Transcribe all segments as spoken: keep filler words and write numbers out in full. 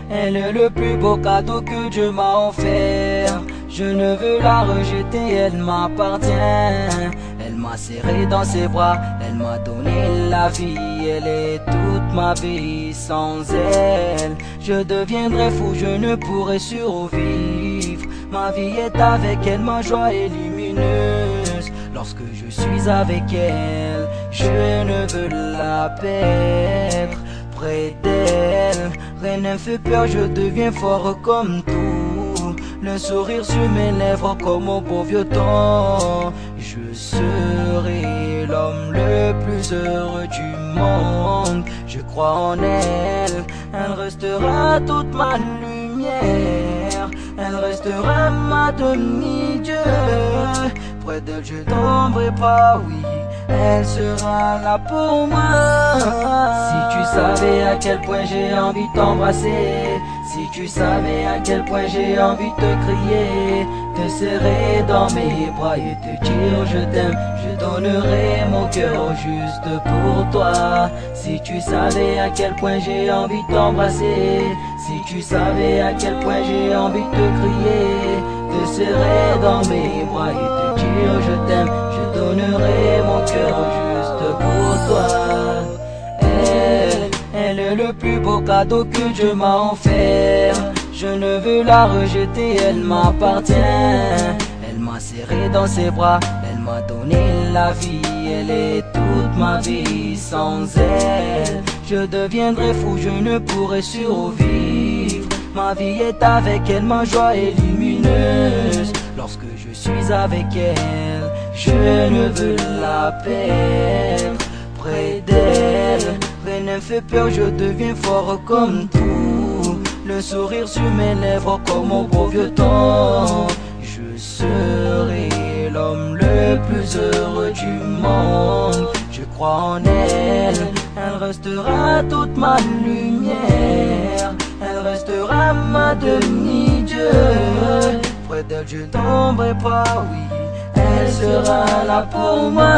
Elle est le plus beau cadeau que Dieu m'a offert. Je ne veux la rejeter, elle m'appartient. Elle m'a serré dans ses bras, elle m'a donné la vie. Elle est toute ma vie, sans elle je deviendrais fou, je ne pourrais survivre. Ma vie est avec elle, ma joie est lumineuse. Lorsque je suis avec elle, je ne veux la perdre. Près d'elle, rien ne fait peur, je deviens fort comme tout. Le sourire sur mes lèvres comme au beau vieux temps. Je serai l'homme le plus heureux du monde. Je crois en elle, elle restera toute ma lumière. Elle restera ma demi-dieu. Près d'elle je tomberai pas, oui, elle sera là pour moi. Si tu savais à quel point j'ai envie de t'embrasser, si tu savais à quel point j'ai envie de te crier, te serrer dans mes bras et te dire je t'aime, je donnerai mon cœur juste pour toi. Si tu savais à quel point j'ai envie de t'embrasser, si tu savais à quel point j'ai envie de te crier, te serrer dans mes bras et te dire je t'aime, je donnerai mon cœur juste pour toi. Elle, elle est le plus beau cadeau que Dieu m'a offert. Je ne veux la rejeter, elle m'appartient. Elle m'a serré dans ses bras, elle m'a donné la vie. Elle est toute ma vie, sans elle je deviendrais fou, je ne pourrais survivre. Ma vie est avec elle, ma joie est lumineuse. Lorsque je suis avec elle, je ne veux la perdre. Près d'elle, rien ne fait peur, je deviens fort comme tout. Le sourire sur mes lèvres comme au beau vieux temps. Je serai l'homme le plus heureux du monde. Je crois en elle, elle restera toute ma lumière. Elle restera ma demi-dieu. Près d'elle je tomberai pas, oui, elle sera là pour moi.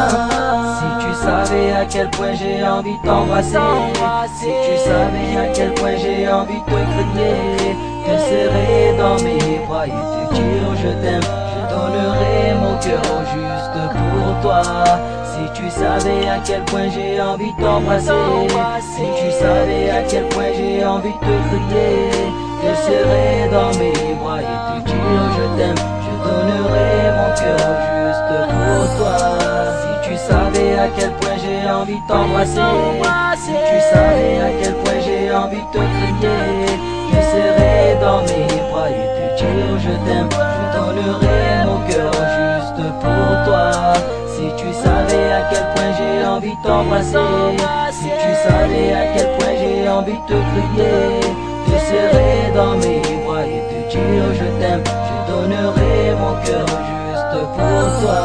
Si tu savais à quel point j'ai envie de t'embrasser, si tu savais à quel point j'ai envie de te crier, te serrer dans mes bras et te dire je t'aime, je donnerai mon cœur juste pour toi. Si tu savais à quel point j'ai envie de t'embrasser, si tu savais à quel point j'ai envie de te crier, te serrer dans mes bras et te dire je t'aime, je donnerai mon cœur juste pour toi. Si tu savais à quel point j'ai envie de t'embrasser, si tu savais à quel point j'ai envie de te crier, te serrer dans mes bras et te dire je t'aime, je donnerai mon cœur juste pour toi. Si tu savais à quel point j'ai envie de t'embrasser, si tu savais à quel point j'ai envie de te crier, te serrer dans mes bras et te dire je t'aime, je donnerai mon cœur juste pour toi.